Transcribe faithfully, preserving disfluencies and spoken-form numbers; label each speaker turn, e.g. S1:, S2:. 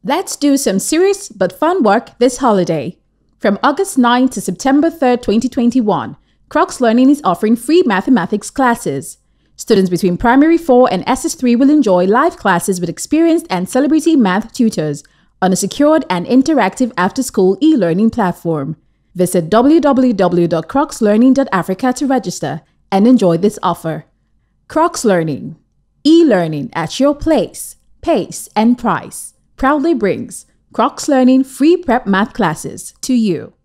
S1: Let's do some serious but fun work this holiday. From August ninth to September third, twenty twenty-one, Cruxlearning is offering free mathematics classes. Students between Primary four and S S three will enjoy live classes with experienced and celebrity math tutors on a secured and interactive after-school e-learning platform. Visit w w w dot cruxlearning dot africa to register and enjoy this offer. Cruxlearning, e-learning at your place, pace, and price, proudly brings Cruxlearning free prep math classes to you.